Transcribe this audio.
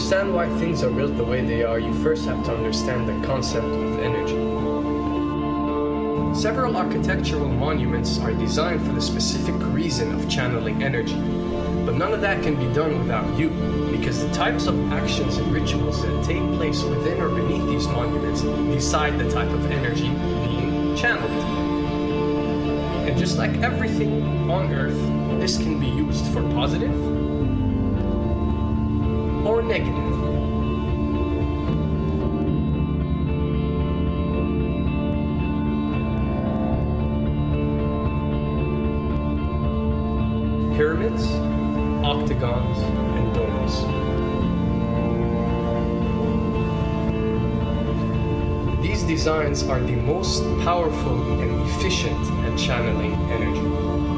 understand why things are built the way they are, you first have to understand the concept of energy. Several architectural monuments are designed for the specific reason of channeling energy, but none of that can be done without you, because the types of actions and rituals that take place within or beneath these monuments decide the type of energy being channeled. And just like everything on Earth, this can be used for positive or negative. Pyramids, octagons, and domes. These designs are the most powerful and efficient at channeling energy.